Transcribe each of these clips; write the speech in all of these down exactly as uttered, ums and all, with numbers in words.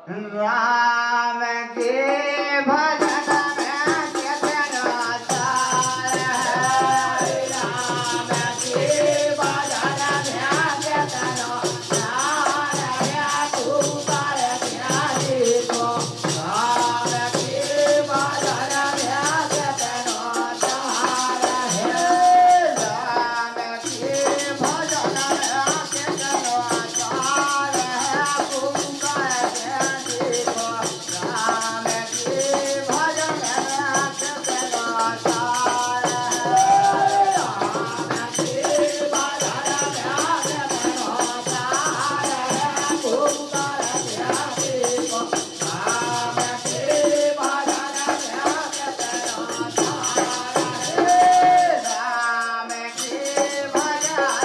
राम के भजन में कितना सार है, राम के भजन में कितना सार है, तू कर प्यारी को राम के भजन में कितना सार है, राम के भजन में कितना सार है, तू कर प्यारी को राम के भजन में कितना सार है, राम के भजन में कितना सार है, तू कर प्यारी को राम के भजन में कितना सार है, राम के भजन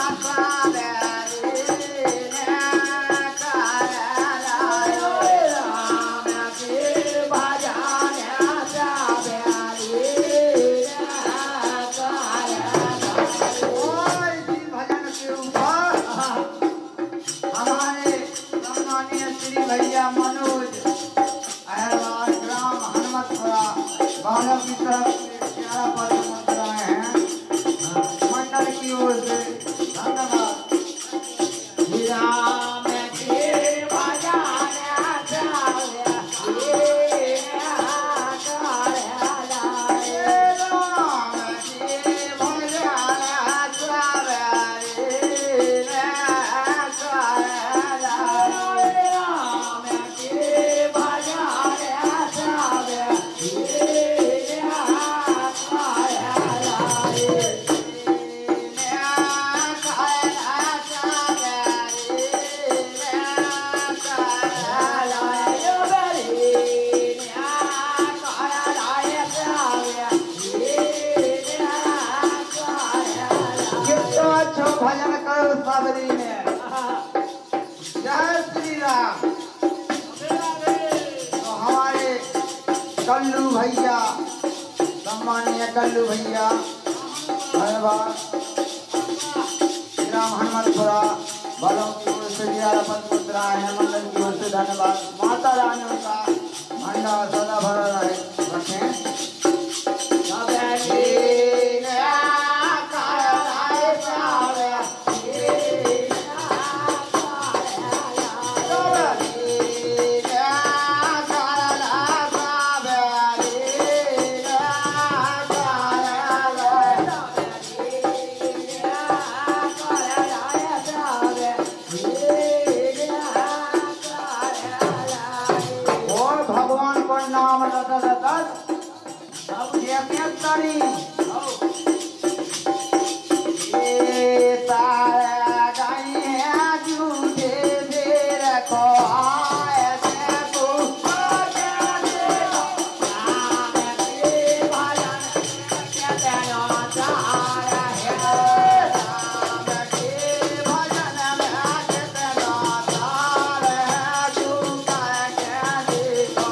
भैया मनोज अहरवाल ग्राम हनुमतपुरा बालक की तरफ से प्यारा पत्र मुद्राएं हैं मंडल की ओर से धन्यवाद। राम के भजन भजन करो सबरी में। जय श्री राम। तो हमारे कल्लू भैया, सम्मानीय कल्लू भैया हरवाल ग्राम हनुमतपुरा बालों की ओर से ग्यारह पद मुद्राएं हैं मंडल की ओर से धन्यवाद। माता रानी का भंडार सदा भरा रहे रखें। नाम लता लता सब ये तारी ये तारा गाई है झूठे दे रखो आए से को राम के भजन कितना सार है, राम के भजन में कितना सार है, तू कर देखो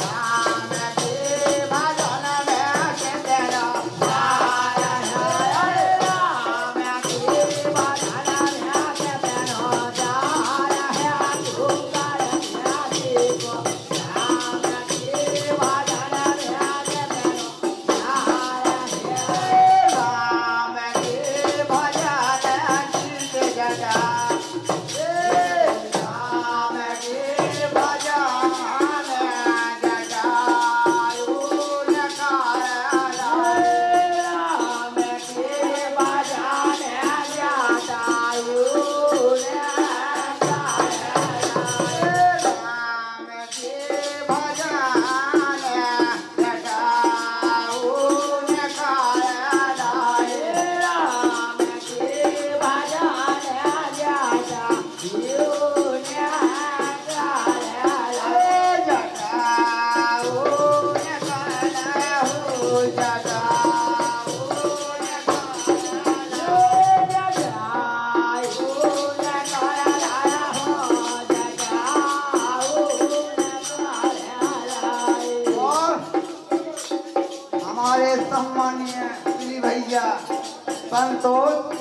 सम्मानीय श्री भैया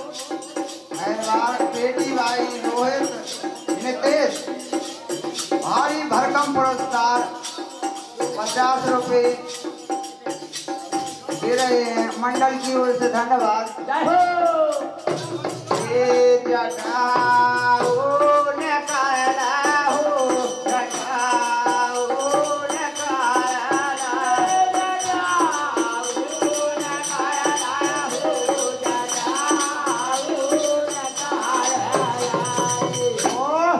संतोष, बेटी भाई रोहित, नितेश, भारी भरकम पुरस्कार पचास रुपए दे रहे हैं मंडल की ओर से। धन्यवाद। ये जटाओ ने काला हो, जटाओ ने काला, जटाओ ने काला हो, जटाओ ने काला।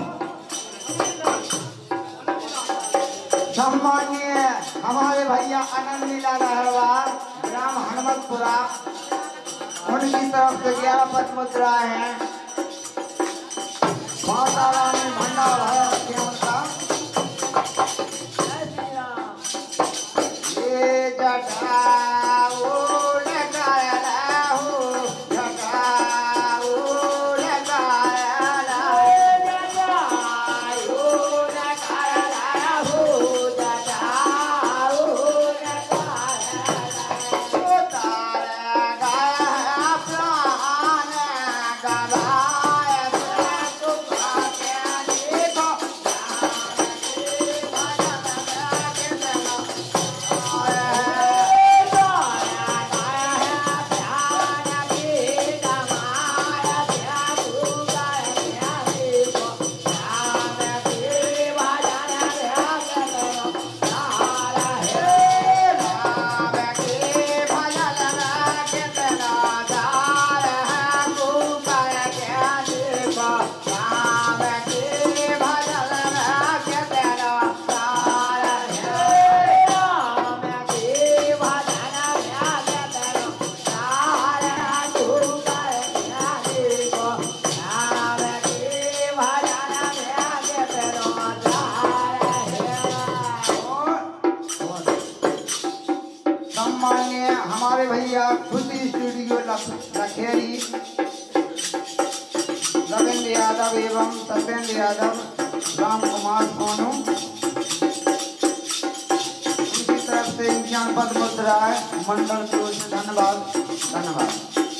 सम्मानीय हमारे भैया आनंद लीला रहवार ग्राम हनुमतपुरा, उनकी तरफ से ग्यारह पद मुद्राएं हैं। माता रानी भंडार है उनका। ये जटाओ ने काला हो, जटाओ ने काला, जटाओ ने काला हो, जटाओ ने काला। तारा गाया प्राण गवाए तुम के देखो, सम्मान्य हमारे भैया खुशी स्टूडियो लखेरी रविंद्र यादव एवं सत्येंद्र यादव, राम कुमार सोनू, उनकी तरफ से इक्यावन पद मुद्रा है मंडल की ओर से। धन्यवाद। धन्यवाद।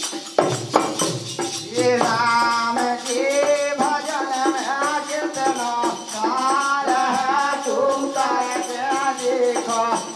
ये राम के भजन में कीर्तन सार है तू कर देखो।